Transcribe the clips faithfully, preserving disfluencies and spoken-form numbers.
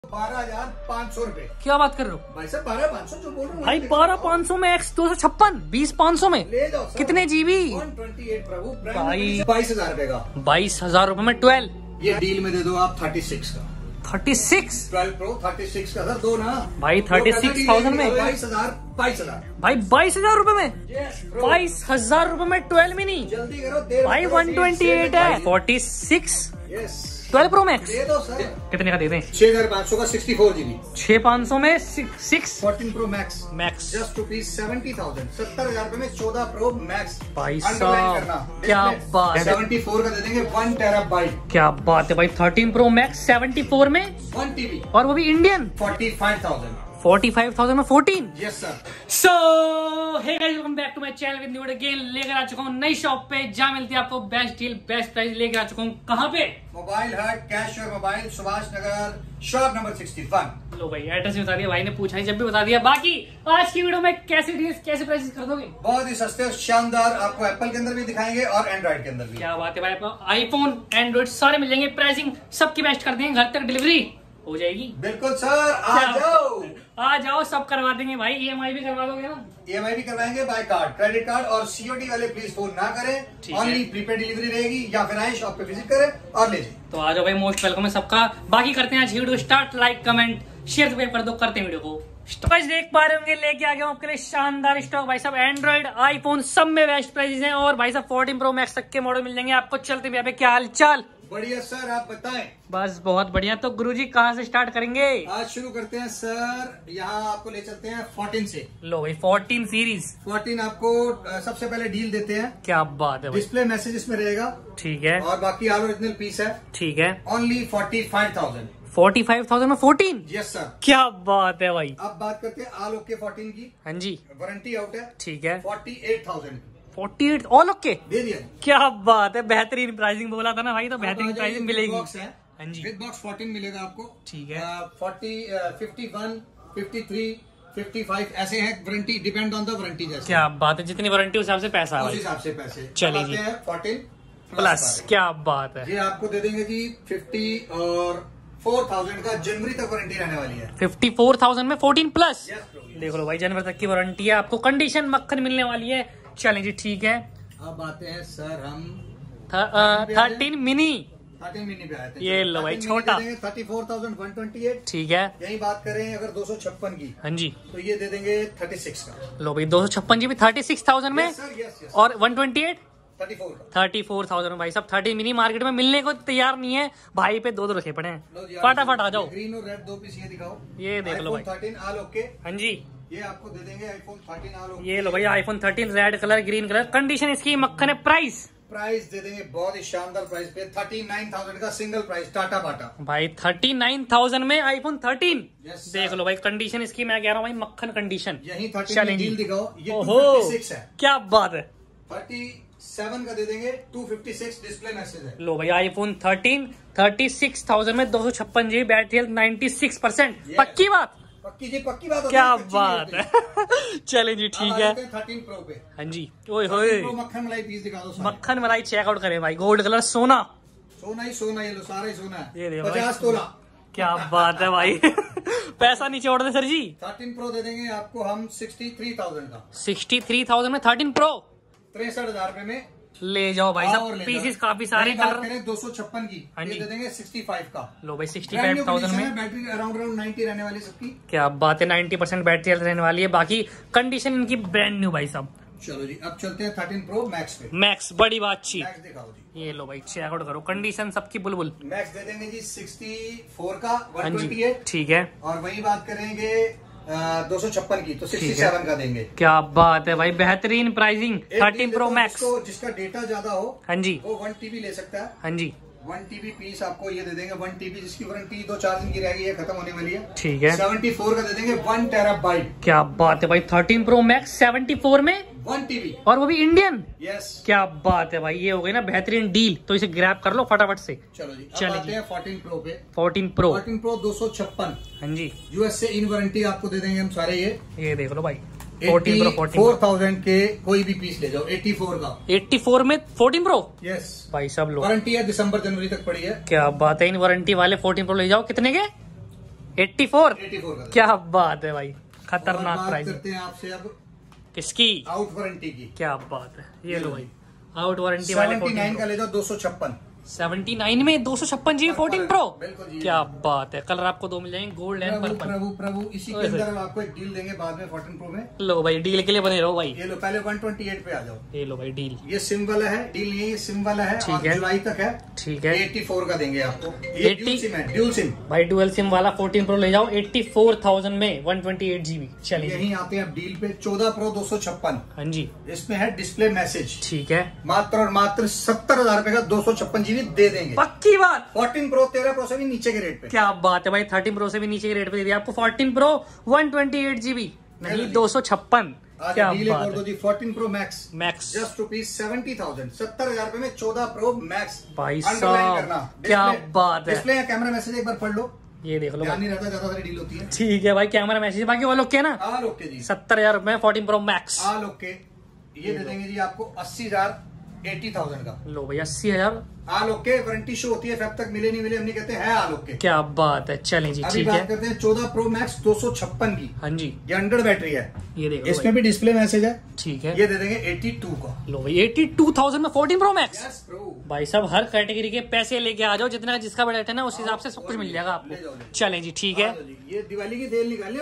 बारह हजार पाँच सौ रूपए। क्या बात कर रहे हो भाई साहब? बारह पाँच सौ जो बोल रहा हूँ भाई, बारह पाँच सौ में एक्स दो सौ छप्पन बीस पाँच सौ में ले जाओ सर। कितने जीबी? वन ट्वेंटी एट प्रभु भाई बाईस हजार रूपए का। बाईस हजार रूपए में ट्वेल्व। ये डील में दे दो आप थर्टी सिक्स का। Thirty six twelve pro thirty six का सर दो ना भाई, थर्टी सिक्स थाउजेंड में बाईस हजार बाईस हजार भाई, बाईस हजार रूपए में Yes, bro। बाईस हजार रूपए में ट्वेल्व मिनी जल्दी करो देर भाई, करो, वन ट्वेंटी एट है। Forty six yes twelve pro max दे दो सर। कितने का दे दें? छह हजार पाँच सौ का सिक्सटी फोर जीबी छह पाँच सौ में six fourteen pro max max just rupees seventy thousand सत्तर हजार रूपए में चौदह प्रो मैक्स। भाई साहब क्या बात है, सेवेंटी फोर का दे देंगे वन टेरा बाइट। क्या बात है भाई, thirteen pro max seventy four में वन टीबी और वो भी Indian forty five thousand forty five thousand में fourteen. Yes sir. So hey guys, welcome back to my channel with new again. लेकर आ चुका हूँ नई शॉप पे जहाँ मिलती है आपको बेस्ट डील बेस्ट प्राइस। लेकर आ चुका हूँ कहाँ पे? मोबाइल हट कैश और mobile Subhash Nagar shop number sixty one. लो भाई, एड्रेस भी बता दिया भाई ने, पूछा ही जब भी बता दिया। बाकी आज की वीडियो में कैसे डील्स कैसे प्राइसेस कर दोगे? बहुत ही सस्ते और शानदार, आपको एप्पल के अंदर भी दिखाएंगे और एंड्रॉइड के अंदर भी। क्या बात है भाई, आपको आईफोन एंड्रॉइड सारे मिल जाएंगे। प्राइसिंग सबकी बेस्ट कर देंगे, घर तक डिलीवरी हो जाएगी। बिल्कुल सर, आ जाओ आ जाओ, सब करवा देंगे भाई। ईएमआई भी करवा दोगे ना? ईएमआई भी करवाएंगे, बाय कार्ड, क्रेडिट कार्ड और सीओडी वाले प्लीज फोन ना करें। ओनली प्रीपेड डिलीवरी रहेगी, या फिर आए शॉप पे विजिट करें और ले जाए। तो आ जाओ भाई, मोस्ट वेलकम है सबका। बाकी करते हैं आज video start. Like comment share कर दो, करते हैं वीडियो को स्टार्ट। देख पा रहे होंगे लेके आ गया हूँ आपके लिए शानदार स्टॉक भाई साहब। एंड्रॉइड आईफोन सब में बेस्ट प्राइसेस हैं और भाई साहब फोर्टीन प्रो मैक्स तक के मॉडल मिल जाएंगे आपको। चलते हैं पे, क्या हाल चाल? बढ़िया सर, आप बताएं। बस बहुत बढ़िया। तो गुरुजी कहाँ से स्टार्ट करेंगे? आज शुरू करते हैं सर, यहाँ आपको ले चलते हैं फोर्टीन से। लो भाई, फोर्टीन सीरीज। फोर्टीन आपको अ, सबसे पहले डील देते हैं। क्या बात है भाई, डिस्प्ले मैसेज इसमें रहेगा, ठीक है, और बाकी ऑल ओरिजिनल पीस है। ठीक है। Only forty five thousand forty five thousand में फोर्टीन। Yes sir. क्या बात है भाई। अब बात करते हैं ऑल ओके फोर्टीन की। हाँ जी, वारंटी आउट है, ठीक है। Forty eight thousand forty eight all okay दे दिया। क्या बात है, बेहतरीन प्राइसिंग बोला था ना भाई, तो बेहतरीन प्राइसिंग मिलेगी। बॉक्स है, हाँ जी, विद बॉक्स फोर्टीन मिलेगा आपको, ठीक है। Forty fifty one fifty three fifty five ऐसे है। Warranty depend on the warranty जैसे। क्या बात है, जितनी वारंटी उस हिसाब से पैसा है उस भाई। हिसाब से पैसे। चलिए जी, फोर्टीन प्लस। क्या बात है, ये आपको दे देंगे जी फिफ्टी और फोर थाउजेंड का जनवरी तक वारंटी रहने वाली है। फिफ्टी फोर थाउजेंड में fourteen plus. Yes, bro, yes। देख लो भाई, जनवरी तक की वारंटी है आपको, कंडीशन मक्खन मिलने वाली है। चलें जी, ठीक है। अब आते हैं सर हम थर्टीन मिनी। थर्टीन मिनी पे आए थे। ये लो भाई, छोटा। Thirty four thousand one twenty eight ठीक है। यही बात करें अगर दो सौ छप्पन की, हाँ जी, तो ये दे देंगे थर्टी सिक्स का। लो भाई, दो सौ छप्पन जीबी थर्टी सिक्स थाउजेंड में। Yes, sir, yes, yes। और one twenty eight thirty four का। थर्टी फोर थाउजेंड में भाई साहब। थर्टी मिनी मार्केट में मिलने को तैयार नहीं है भाई, पे दो दो रखे पड़े हैं। लो जी, फटाफट आ जाओ। ग्रीन और रेड दो पीस ये दिखाओ। ये देख लो भाई, थर्टीन ऑल ओके। हाँ जी, ये आपको दे देंगे आईफोन थर्टीन ऑल ओके। ये लो भाई, iPhone thirteen red colour green colour, condition इसकी मक्खन है। प्राइस प्राइस दे देंगे बहुत ही शानदार प्राइस पे, थर्टी नाइन थाउजेंड का सिंगल प्राइस टाटा बाटा भाई, थर्टी नाइन थाउजेंड में आईफोन थर्टीन। Yes, sir। देख लो भाई, कंडीशन इसकी मैं कह रहा हूँ भाई, मक्खन कंडीशन। यही थर्टी चलेंगे। डील दिखाओ। ये ओहो, टू फिफ्टी सिक्स है। क्या बात है। थर्टी सेवन का दे देंगे, two fifty six display message है। लो भाई, iPhone thirteen thirty six thousand में दो सौ छप्पन GB battery health ninety six percent. Yes। पक्की बात, पक्की जी पक्की बात। क्या बात है। चलें जी, ठीक है। थर्टीन प्रो पे। हाँ जी, ओए होए, मक्खन मलाई पीस दिखा दो। मक्खन मलाई चेकआउट करें भाई। गोल्ड कलर सोना, सोना ही सोना, ये लो सारा ही सोना ये है। देखो भाई। पचास तोला। क्या बात है भाई। पैसा नीचे उड़ दे सर जी। थर्टीन प्रो दे देंगे आपको हम सिक्सटी थ्री थाउजेंड का। सिक्सटी थ्री थाउजेंड में थर्टीन प्रो तिरसठ हजार रूपए में ले जाओ भाई साहब। पीसेस काफी सारे कलर। दो सौ छप्पन की हाँ ये जी। दे देंगे सिक्सटी फाइव का। लो भाई, सिक्सटी फाइव थाउजेंड में। बैटरी अराउंड अराउंड नाइन्टी रहने वाली सबकी। क्या बात है, नाइन्टी परसेंट बैटरी हेल्थ रहने वाली है। बाकी कंडीशन इनकी ब्रांड न्यू भाई साहब। चलो जी, अब चलते हैं थर्टीन प्रो मैक्स पे। मैक्स, बड़ी बात चीज। मैक्स दिखाओ जी। ये लो भाई, चेकआउट करो, कंडीशन सबकी बुलबुल। मैक्स दे देंगे जी सिक्सटी फोर का हाँ वन जी, ट्वेंटी एट ठीक है। और वही बात करेंगे दो सौ छप्पन की, तो सिक्सटी ठीक है। सेवन का देंगे। क्या बात है भाई, बेहतरीन प्राइसिंग। एक थर्टीन डील प्रो देता हूं, मैक्स। जिसको- जिसका डेटा ज्यादा हो हाँ जी, वो वन टीबी ले सकता है। हाँ जी, वन टीबी पीस आपको ये दे देंगे। वन टीबी जिसकी वारंटी दो चार दिन की रहेगी, ये खत्म होने वाली है। ठीक है। सेवेंटी फोर का दे देंगे, वन टेरा बाइट। क्या बात है भाई, thirteen pro max seventy four में वन टीबी। और वो भी इंडियन। यस। क्या बात है भाई, ये हो गई ना बेहतरीन डील, तो इसे ग्रैब कर लो फटाफट से। चलो जी, अब चलिए आते हैं फोर्टीन प्रो पे। फोर्टीन प्रो फोर्टीन प्रो दो सौ छप्पन हाँ जी, यूएस से इन वारंटी आपको दे देंगे हम सारे। ये ये देख लो भाई, fourteen pro fourteen four thousand के कोई भी पीस ले जाओ, एटी फोर का। एट्टी फोर में फोर्टीन प्रो। यस भाई सब लोग, वारंटी है दिसंबर जनवरी तक पड़ी है। क्या बात है, इन वारंटी वाले फोर्टीन प्रो ले जाओ। कितने के? एट्टी फोर एट्टी फोर का। क्या बात है भाई, खतरनाक बात प्राइस करते हैं आपसे अब किसकी, आउट वारंटी की। क्या बात है, ये लो भाई आउट वारंटी वाले सेवेंटी नाइन का ले जाओ दो सौ छप्पन सेवेंटी नाइन में दो सौ छप्पन जीबी फोर्टीन प्रो, बिल्कुल जी। क्या बात है। कलर आपको दो मिल जाएंगे, गोल्ड एंड प्रभु पर्पल। प्रभु प्रभु इसी के अंदर हम आपको एक डील देंगे बाद में फोर्टीन प्रो में। लो भाई डील के लिए बने रहो भाई। ये लो पहले वन ट्वेंटी एट पे आ जाओ। ये लो भाई डील, ये सिम वाला है, डील नहीं है, ये सिम वाला है ठीक और है। जुलाई तक है। ठीक है एट्टी फोर का देंगे आपको। ये अस्सी ड्यूल सिम है, ड्यूल सिम। भाई डुअल सिम वाला फोर्टीन प्रो ले जाओ एट्टी फोर थाउजेंड में वन ट्वेंटी एट जीबी। चलिए यही आते हैं अब डील पे चौदह प्रो दो सौ छप्पन। हाँ जी इसमें है डिस्प्ले मैसेज। ठीक है, मात्र और मात्र सत्तर हजार रुपए का दो सौ छप्पन जीबी दे देंगे। पक्की बात। फोर्टीन प्रो तेरह प्रो से भी नीचे के रेट पे। क्या बात है भाई, थर्टीन प्रो से भी नीचे के रेट पे दे दिया आपको fourteen pro one twenty eight GB, नहीं दो सौ छप्पन। आज क्या डील बात कर दो है जी fourteen pro max max, just rupees seventy thousand सत्तर हजार रुपए में चौदह प्रो मैक्स। भाई अंडरलाइन साहब, करना। क्या डिस्प्ले- बात है। डिस्प्ले या कैमरा मैसेज एक बार पढ़ लो, ये देख लो ध्यान भाई। नहीं रहता, ज्यादा सारी डील होती है। ठीक है भाई, कैमरा मैसेज बाकी वो लोग के ना आल ओके जी, सत्तर हजार रुपए में fourteen pro max. All okay. ये दे देंगे जी आपको अस्सी हजार एटी थाउजेंड का। लो भाई अस्सी हजार, आल ओके वारंटी शो होती है, फैब तक मिले नहीं मिले हम नहीं कहते हैं आल ओके। क्या बात है। चलें जी अभी ठीक बात है। करते हैं चौदह प्रो मैक्स दो सौ छप्पन की। हाँ जी ये हंड्रेड बैटरी है, ये देख लो इसमें भाई। भी डिस्प्ले मैसेज है। ठीक है, ये दे देंगे एट्टी टू का। लो भाई एट्टी टू थाउजेंड में fourteen pro max. Yes pro. भाई साहब हर कैटेगरी के पैसे लेके आ जाओ, जितना जिसका बजट है ना उस हिसाब से सब कुछ मिल जाएगा ले जाओ, ले आपको। जाओ। चलें जी ठीक है। आ जाओ जी, ये दिवाली की तेल निकाल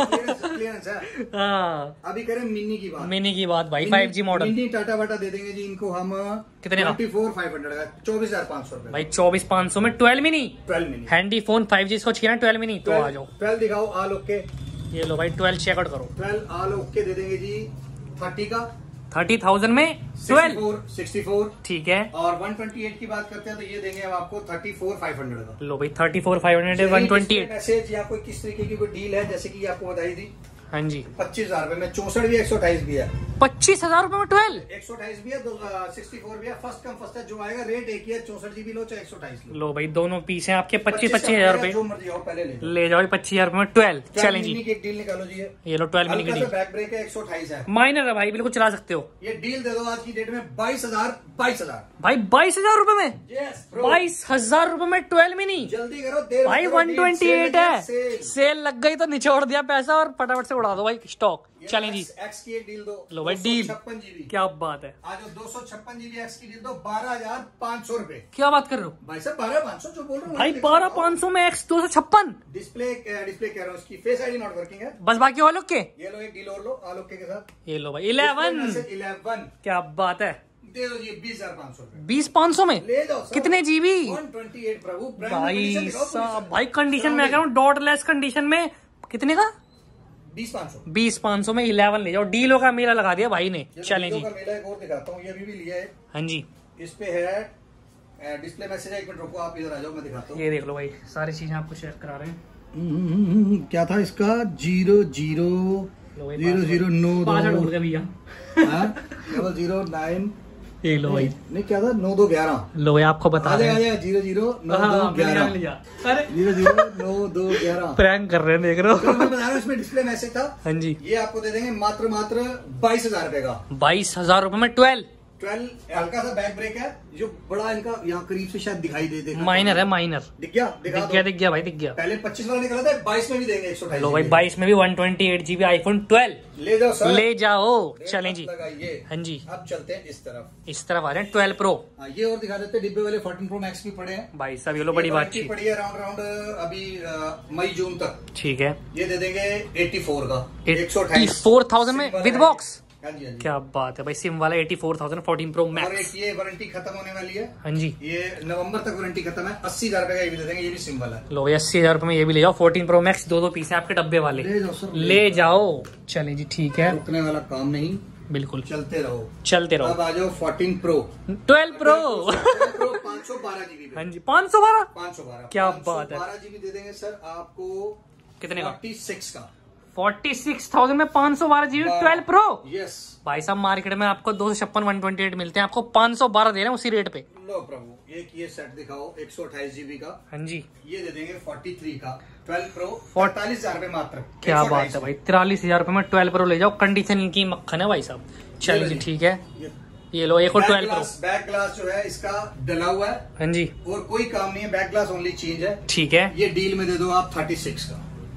लिया। हाँ अभी करें मिनी की बात। मिनी की बात भाई, फाइव जी मॉडल मिनी टाटा बाटा दे देंगे जी इनको हम कितने का? ट्वेंटी फोर फाइव हंड्रेड का, चौबीस हजार पाँच सौ रुपए। भाई चौबीस पाँच सौ में twelve mini twelve mini handy phone five G इसको चाहिए ना ट्वेल्व मिनी, तो आ जाओ। ट्वेल्व दिखाओ आल ओके। ये लो भाई ट्वेल्व चेकआउट करो, ट्वेल्व आल ओके दे देंगे जी थर्टी का, थर्टी थाउजेंड में ट्वेल्व। Sixty four. ठीक है, और वन ट्वेंटी एट की बात करते हैं तो ये देंगे हम आपको थर्टी फोर फाइव हंड्रेड का। लो भाई thirty four five hundred one twenty eight. Message या कोई किस तरीके की कोई डील है, जैसे कि आपको बताई थी हाँ जी पच्चीस हजार रुपए में चौसठ भी एक सौ अठाईस भी है, पच्चीस हजार रुपए में ट्वेल्व। एक सौ अठाईस भी है, सिक्सटी फोर भी है। फर्स्ट कम फर्स्ट है, जो आएगा रेट एक ही है, चौसठ जीबी लो चाहे एक सौ अठाईस लो। लो भाई दोनों पीस हैं आपके पच्चीस पच्चीस हजार रुपए, जो मर्जी हो पहले ले लो। ले जाओ पच्चीस हजार रुपए में ट्वेल्व। चलें जी मिनी की एक डील निकालो जी। ये ये लो ट्वेल्व मिनी की डील, बैक ब्रेक है, एक सौ अठाईस है, माइनर है भाई, बिल्कुल चला सकते हो। ये डील दे दो आज की डेट में बाईस हजार बाईस हजार भाई बाईस हजार रुपए में, यस बाईस हजार रुपए में ट्वेल्व मिनी। जल्दी करो देर भाई मत करो, one deal twenty sale eight लगी है, सेल। सेल लग गई तो निचोड़ दिया पैसा और फटाफट से उड़ा दो भाई स्टॉक। चलें जी एक्स की एक डील दो। लो भाई डील, छप्पन जीबी क्या बात है, आज दो सौ छप्पन जीबी एक्स की डील दो बारह हजार पाँच सौ रूपये। क्या बात कर रहे हो भाई साहब बारह पाँच सौ जो बोल रहा हूँ भाई, बारह पाँच सौ में एक्स दो सौ छप्पन। डिस्प्ले डिस्प्ले कह रहा हूँ, उसकी फेस आईडी नॉट वर्किंग है। बस बाकी और लोग के, ये लो एक डील और लो आलोक के साथ। ये लो भाई इलेवन, इलेवन क्या बात है, दे दो जी बीस हजार पाँच सौ रूपये। बीस पाँच सौ में ले जाओ सर। कितने जीबी वन ट्वेंटी एट प्रभु brand में भाई condition दिखाओ साहब। पूरी भाई सर। कंडीशन में कह रहा हूँ डॉट लेस कंडीशन में कितने का, बीस पाँच सौ। बीस पाँच सौ में इलेवन ले जाओ। डीलों का मेला लगा दिया भाई ने। चलें जी का मेला एक और दिखाता हूँ, ये भी, भी लिया है। हाँ जी इस पे है डिस्प्ले मैसेज है, एक मिनट रुको आप इधर आ जाओ मैं दिखाता हूँ। ये देख लो भाई, सारी चीजें आपको शेयर करा रहे हैं। क्या था इसका, जीरो जीरो लो भाई, जीरो जीरो नौ पासवर्ड भूल गए भैया। डबल जीरो नाइन ये लो भाई, नहीं क्या था, नौ दो ग्यारह। लो भाई आपको बता आ रहे जाएगा हैं। आ जाएगा, जीरो जीरो नौ हाँ, दो मिल गया, ग्यारह मिल गया। अरे जीरो जीरो नौ दो ग्यारह। प्रैंक कर रहे हैं, देख रहे तो हो। मैं बता रहा हूँ इसमें डिस्प्ले मैसेज था। हाँ जी ये आपको दे देंगे मात्र मात्र बाईस हजार रुपए का। बाईस हजार रुपए में ट्वेल्व, ट्वेल्व हल्का सा बैक ब्रेक है, जो बड़ा इनका यहाँ करीब से शायद दिखाई दे दे माइनर है माइनर। दिख गया, दिखा दिख दो। गया दिख गया भाई दिख गया। पहले पच्चीस वाला निकला था, बाईस में भी देंगे एक सौ अठाईस। लो भाई बाईस में भी one twenty eight GB iPhone twelve ले जाओ सर, ले जाओ। रेट चलें मत जी लगाइए। हाँ जी, अब चलते हैं इस तरफ। इस तरफ आ रहे हैं ट्वेल्व प्रो। हाँ, ये और दिखा देते हैं, डिब्बे वाले फोर्टीन प्रो मैक्स भी पड़े हैं भाई साहब ये लो बड़ी ये बात वारंटी पड़ी है राउंड राउंड अभी अ, मई जून तक। ठीक है, ये दे देंगे एट्टी फोर का, एक सौ एट्टी अट्ठाईस फोर थाउजेंड में विद बॉक्स। हाँ जी हाँ जी। क्या बात है भाई, सिम वाला eighty four thousand fourteen pro और मैक्स। एक ये वारंटी खत्म होने वाली है, हाँ जी ये नवंबर तक वारंटी खत्म है। अस्सी हजार रुपए का ये भी दे देंगे, ये भी सिम वाला है। लो भाई अस्सी हजार रुपए में ये भी ले जाओ। फोर्टीन प्रो मैक्स दो दो पीस है आपके डब्बे वाले, ले जाओ सर, ले जाओ। चलें जी ठीक है, रुकने वाला काम नहीं, बिल्कुल चलते रहो। चलते अब रहो। आ जाओ fourteen pro. Twelve pro pro पाँच सौ बारह जीबी हाँ जी पाँच सौ बारह पाँच सौ बारह क्या बात है। बारह जीबी दे देंगे सर आपको कितने का, फोर्टी सिक्स का। फोर्टी सिक्स थाउजेंड में पाँच सौ बारह जीबी ट्वेल्व प्रो। यस भाई साहब मार्केट में आपको दो सौ छप्पन वन ट्वेंटी एट मिलते हैं, आपको पाँच सौ बारह दे रहे हैं उसी रेट पे। लो प्रभु एक ये सेट दिखाओ एक सौ अट्ठाईस जीबी का, हाँ जी ये दे देंगे फोर्टी थ्री का ट्वेल्व प्रो, पैंतालीस हजार रुपए मात्र। क्या एक सौ बात अट्ठाईस है भाई, तिरालीस हजार रुपए में ट्वेल्व प्रो ले जाओ। कंडीशन इनकी मक्खन है भाई साहब। चलिए जी ठीक है, ये ये लो एक और back twelve pro. Glass, back glass जो है इसका डला हुआ है हाँ जी और कोई काम नहीं है, बैक ग्लास ओनली चेंज है। ठीक है, ये डील में दे दो आप थर्टी सिक्स का।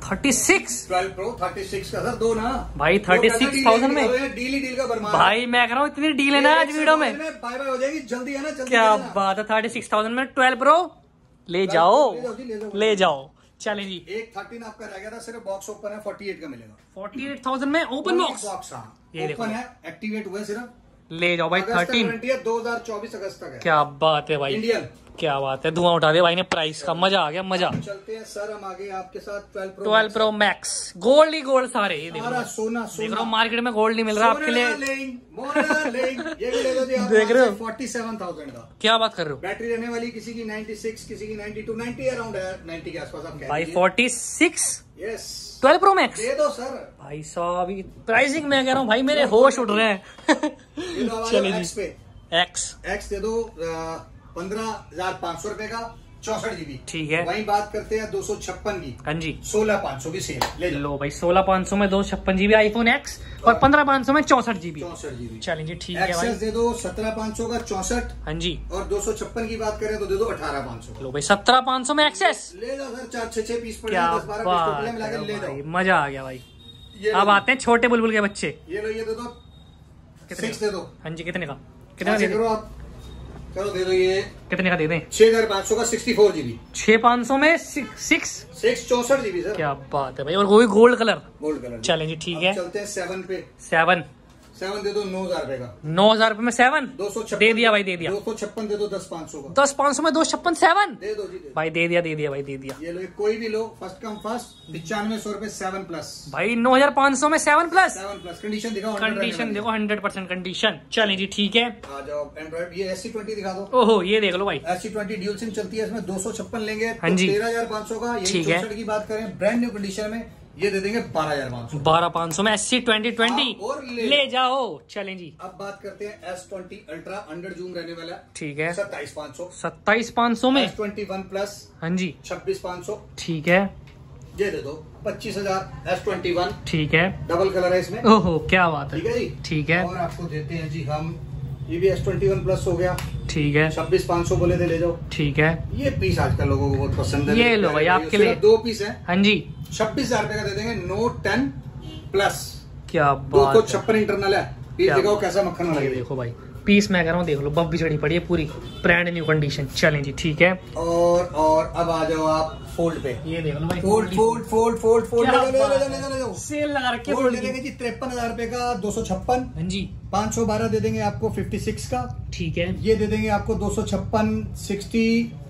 Thirty six twelve pro thirty six का सर दो ना भाई, थर्टी सिक्स थाउजेंड में डील ही डील का बरमान भाई। मैं कह रहा हूँ इतनी डील है ना आज वीडियो में, बाय बाय हो जाएगी, जल्दी है ना, जल्दी क्या है ना। बात है। थर्टी सिक्स थाउजेंड में ट्वेल्व प्रो ले जाओ, ले जाओ। चले जी, एक थर्टीन आपका रह गया था, सिर्फ बॉक्स ओपन है, फोर्टी एट का मिलेगा। फोर्टी एट थाउजेंड में ओपन बॉक्स, बॉक्स हाँ, ये ओपन है, एक्टिवेट हुआ है सिर्फ, ले जाओ भाई। थर्टीन दो हजार चौबीस अगस्त तक है। क्या बात है भाई, इंडियन, क्या बात है। धुआं उठा दिया भाई ने प्राइस का, मजा आ गया, मजा। चलते हैं सर हम आगे आपके साथ twelve pro twelve pro max, gold ही गोल्ड सारे। ये देखो सारा सोना देख सोना, रहा हूँ मार्केट में गोल्ड नहीं मिल रहा आपके लिए, ये भी ले लो जी आप, देख रहे हो फोर्टी सेवन थाउजेंड का। क्या बात कर रहे हो बैटरी रहने वाली किसी की नाइन्टी सिक्स, किसी की नाइन्टी टू, नाइन्टी अराउंड है, नाइन्टी के आसपास आप कह भाई। दीजिए। Forty six yes, twelve pro max दे दो सर। भाई साहब, प्राइसिंग मैं कह रहा हूँ भाई, मेरे होश उड़ रहे हैं। ये लो चलिए हमारे जी, एक्स पे, एक्स एक्स दे दो पंद्रह हजार पाँच सौ रुपए का, चौसठ जीबी। ठीक है। वहीं बात करते हैं दो सौ छप्पन की, हाँ जी, सोलह पाँच सौ की सेल ले लो। लो भाई, सोलह पाँच सौ में दो छप्पन जीबी आईफोन एक्स और पंद्रह पाँच सौ में चौसठ जीबी। चौसठ जीबी चलेंगे, ठीक है भाई। एक्सेस दे दो सत्रह पाँच सौ का चौसठ, हाँ जी, और दो सौ छप्पन की बात करें तो दे दो अठारह पाँच सौ। लो भाई, सत्रह पाँच सौ में एक्सेस, ले लो सर, चार छह छह पीस पड़े, क्या दस बारह पीस बात टोटल मिला के ले है दो। भाई, मजा आ गया भाई। ये अब लो, आते हैं छोटे बुलबुल के बच्चे। ये लो, ये दे दो, कितने सिक्स दे दो। हाँ जी, कितने का, कितने का ऐसे दे करो आप, चलो दे दो ये कितने का दे दें? छह हजार पाँच सौ का सिक्सटी फोर जीबी, छह पाँच सौ में सिक्स, सिक्स चौसठ जीबी सर। क्या बात है भाई, और वो भी गोल्ड कलर। Gold colour. चलें जी, ठीक अब है। चलते हैं सेवन पे, सेवन, सेवन दे दो नौ हजार रुपए का, नौ हजार रुपए में सेवन दो सौ दे दिया भाई, दे दिया। दो सौ छप्पन दे दो, दस पाँच सौ का, दस पाँच सौ में दो छप्पन सेवन दे दो जी, दे दो। भाई, दे दिया, दे दिया भाई, दे दिया। ये लो, कोई भी लो, फर्स्ट कम फर्स्ट, पिचानवे सौ रुपए सेवन प्लस, भाई नौ हजार पाँच सौ में seven plus, seven plus condition दिखाओ, कंडीशन देखो, हंड्रेड परसेंट कंडीशन। चलें जी, ठीक है। आ जाओ एंड्रॉइड, ये एस सी ट्वेंटी दिखा दो। ओहो, ये देख लो भाई, S C twenty dual sim चलती है, इसमें दो सौ छप्पन लेंगे हाँ जी, तेरह हजार पाँच सौ का। यही ठीक है। चौसठ की बात करें ब्रांड न्यू कंडीशन में, ये दे देंगे बारह हजार पाँच सौ। बारह पाँच सौ में एस सी ट्वेंटी ट्वेंटी और ले, ले जाओ। चलें जी, अब बात करते हैं S twenty ultra, under zoom रहने वाला, ठीक है। सत्ताईस पाँच सौ। सत्ताईस पाँच सौ में एस ट्वेंटी वन प्लस, हाँ जी, छब्बीस पाँच सौ। ठीक है, ये दे दो पच्चीस हजार एस ट्वेंटी वन, ठीक है। डबल कलर है इसमें। ओहो, क्या बात है, ठीक है जी, ठीक है, और आपको देते हैं जी हम, ये भी एस ट्वेंटी वन प्लस हो गया, ठीक है, छब्बीस पाँच सौ बोले थे, ले जाओ। ठीक है। ये पीस आजकल लोगों को बहुत पसंद है, ये लो भाई, आपके लिए दो पीस है, हाँ जी, छब्बीस हजार रुपए का दे देंगे, नोट टेन प्लस, क्या दो बात सौ है। छप्पन इंटरनल है। पीस क्या दिखाओ कैसा मक्खन ये लगे। देखो भाई, पीस मैं कह रहा हूँ, देख लो, बफ भी चढ़ी पड़ी है पूरी, ब्रांड न्यू कंडीशन। चलें जी, ठीक है। और और अब आ जाओ आप फोल्ड पे, ये देख लो भाई, fold fold fold fold fold क्या ले लो, ले बात लो, ले लो, ले लो। सेल लगा रखी है फोल्ड फोल्ड दे की। देंगे जी तिरपन हजार रुपए का, दो सौ छप्पन, हाँ जी, पाँच सौ बारह दे देंगे आपको फिफ्टी सिक्स का। ठीक है, ये दे देंगे आपको दो सौ छप्पन सिक्सटी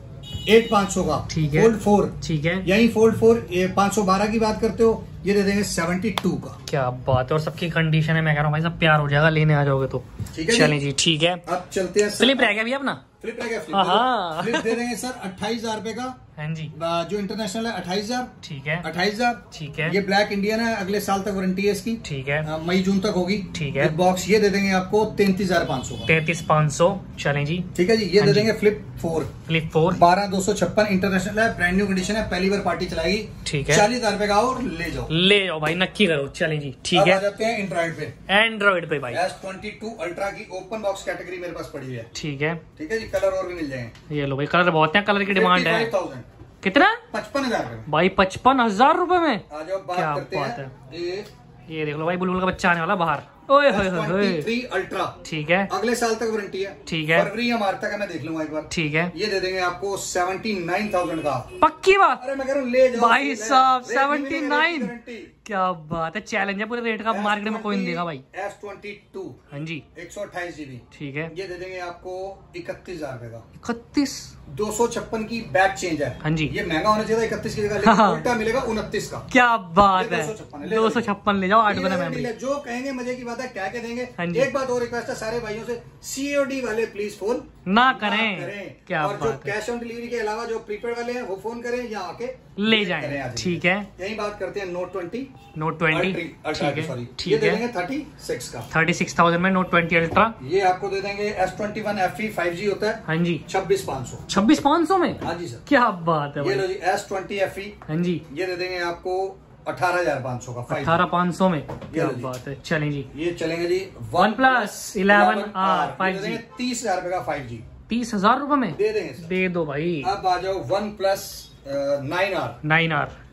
एट पाँच सौ का, ठीक है। फोल्ड फोर, ठीक है, यही फोल्ड फोर पाँच सौ बारह की बात करते हो, ये दे देंगे सेवेंटी टू का। क्या बात है, और सबकी कंडीशन है, मैं कह रहा हूँ भाई सब प्यार हो जाएगा, लेने आ जाओगे तो। ठीक है चलें जी, ठीक है। अब चलते हैं फ्लिप रह गया अभी अपना, फ्लिप रह गया, फ्लिप हाँ। फ्लिप दे देंगे सर अट्ठाईस हजार रुपए का, हाँ जी, जो इंटरनेशनल है अट्ठाईस हजार, ठीक है, अट्ठाईस हजार। ठीक है, ये ब्लैक इंडियन है, अगले साल तक वारंटी है इसकी, ठीक है, अ, मई जून तक होगी। ठीक है। एक बॉक्स ये दे देंगे आपको तैंतीस हजार पाँच सौ का। तैतीस पाँच सौ। चलें जी, ठीक है जी, ये हाँ दे जी। देंगे फ्लिप फोर, फ्लिप फोर, बारह दो सौ छप्पन इंटरनेशनल है, ब्रांड न्यू कंडीशन है, पहली बार पार्टी चलाएगी। ठीक है, चालीस हजार रुपए का और ले जाओ, ले जाओ भाई, नक्की करो। चलें जी, ठीक अब आ है। जाते हैं एंड्रॉइड पे, एंड्रॉइड पे भाई, एस ट्वेंटी टू अल्ट्रा की ओपन बॉक्स कैटेगरी मेरे पास पड़ी है। ठीक है, ठीक है जी, कलर और भी मिल जाएंगे। ये लो भाई, कलर बहुत है, कलर की डिमांड है। कितना पचपन हजार रुपए भाई? पचपन हजार रुपए में। आ जाओ, बात क्या करते बात हैं ये ये देख लो भाई, बुलबुल का बच्चा आने वाला बाहर। ओए होए होए होए। एस ट्वेंटी थ्री अल्ट्रा, ठीक है, अगले साल तक वारंटी है। ठीक है, फरवरी या मार्च तक है, मैं देख लूंगा एक बार। ठीक है, ये दे देंगे आपको सेवेंटी नाइन थाउजेंड का। पक्की बात? अरे मैं कह रहा हूँ ले जाओ भाई साहब, सेवेंटी नाइन, गारंटी। क्या बात है, चैलेंज है पूरे रेट का, मार्केट में कोई नहीं देगा भाई। एस ट्वेंटी टू, हाँ जी, एक सौ अट्ठाईस जीबी, ठीक है, ये दे देंगे आपको इकतीस हजार रुपए का। इकतीस, दो सौ छप्पन की बैक चेंज है। हाँ जी, ये महंगा होना चाहिए इकतीस की जगह, लेकिन हाँ। उल्टा मिलेगा उनतीस का। क्या बात ये है, दो सौ छप्पन है, दो सौ छप्पन ले जाओ, आठ गुना ये मेमोरी। जो कहेंगे मजे की बात है, क्या कह देंगे। हाँ जी। एक बात और रिक्वेस्ट है सारे भाइयों से, सीओडी वाले प्लीज फोन ना करें, ना करें। क्या और जो बात है, कैश ऑन डिलीवरी के अलावा जो प्रीपेड वाले हैं वो फोन करें या आके ले जाएं। ठीक है, यही बात करते हैं नोट ट्वेंटी, नोट ट्वेंटी, ठीक है, ठीक है, थर्टी सिक्स का, थर्टी सिक्स थाउजेंड में नोट ट्वेंटी अल्ट्रा। ये आपको दे देंगे S twenty one F E five G होता है, हाँ जी, छब्बीस पाँच सौ। छब्बीस पाँच सौ में, हाँ जी सर, क्या बात है ये भाई। लो जी एस ट्वेंटी एफ ई, हाँ जी, ये दे देंगे आपको अठारह हजार पाँच सौ का, अठारह पाँच सौ में, क्या लो जी। बात है। चलें जी, ये चलेंगे जी OnePlus eleven R five G, तीस हजार रुपए का फाइव जी तीस हजार रूपए में दे देंगे सर। दे दो भाई। अब आ जाओ OnePlus nine R, nine R,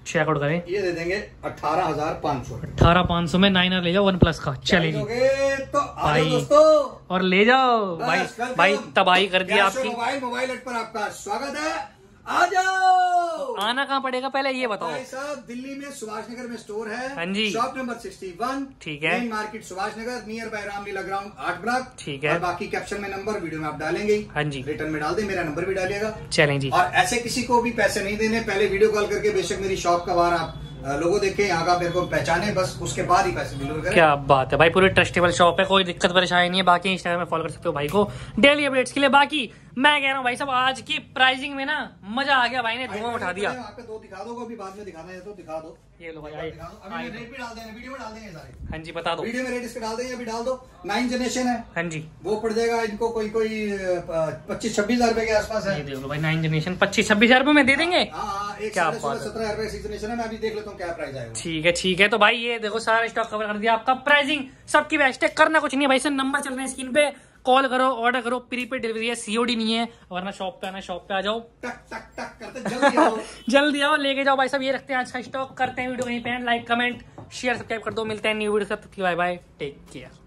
checkout करें। ये दे देंगे अठारह हजार पाँच सौ अठारह पाँच सौ में नाइन ले जाओ वन प्लस का। चले जी तो आ जाओ भाई दोस्तों और ले जाओ भाई। welcome। भाई तबाही कर दिया आपकी। मोबाइल मोबाइल हट पर आपका स्वागत है, आ जाओ। आना कहाँ पड़ेगा पहले ये बताओ। भाई साहब दिल्ली में सुभाष नगर में स्टोर है। हाँ जी। शॉप नंबर इकसठ। ठीक है। Main market Subhash Nagar, near by Ramlila ground आठ ब्लॉक। ठीक है। और बाकी कैप्शन में नंबर वीडियो में आप डालेंगे। हाँ जी। रिटर्न में डाल दे, मेरा नंबर भी डालिएगा। चलें जी। और ऐसे किसी को भी पैसे नहीं देने, पहले वीडियो कॉल करके बेशक मेरी शॉप का बाहर आप लोगों देखे, यहाँ का मेरे को पहचाने, बस उसके बाद ही पैसे डिलीवर करें। क्या बात है भाई, पूरी ट्रस्टेबल शॉप है, कोई दिक्कत परेशानी नहीं है। बाकी इंस्टाग्राम में फॉलो कर सकते हो भाई को डेली अपडेट्स के लिए। बाकी मैं कह रहा हूँ भाई साहब आज की प्राइसिंग में ना मजा आ गया, भाई ने धुआं उठा दिया। वहाँ पे दो दिखा दो, अभी बाद में दिखाना है तो दिखा दो। ये लो भाई, अभी रेट भी डाल देंगे, वीडियो में डाल देंगे सारे। हाँ जी बता दो। वीडियो में रेट इसके डाल देंगे, अभी डाल दो। नाइन जनरेशन है। हाँ जी। वो पड़ जाएगा इनको कोई कोई पच्चीस छब्बीस हजार रुपए के आसपास है। ये देख लो भाई, नाइन जनरेशन पच्चीस छब्बीस हजार रुपए में दे देंगे। हाँ, एक क्या साढ़े बात सोलह है। सत्रह हजार रुपए सिक्स जनरेशन है। मैं अभी देख लेता हूँ क्या प्राइस आएगा। ठीक है ठीक है। तो भाई ये देखो सारा स्टॉक कवर कर दिया आपका। प्राइसिंग सबकी बेस्ट है, करना कुछ नहीं है भाई से। नंबर चल रहे हैं स्क्रीन पे, कॉल करो, ऑर्डर करो। प्रीपेड डिलीवरी है, सीओडी नहीं है। वरना शॉप पे आना, शॉप पे आ जाओ, टक टक टक करते जल्दी आओ। जल्दी आओ लेके जाओ भाई साहब। ये रखते हैं अच्छा स्टॉक, करते हैं वीडियो कहीं पे लाइक कमेंट शेयर सब्सक्राइब कर दो। मिलते हैं न्यू वीडियो से, बाय बाय, टेक केयर।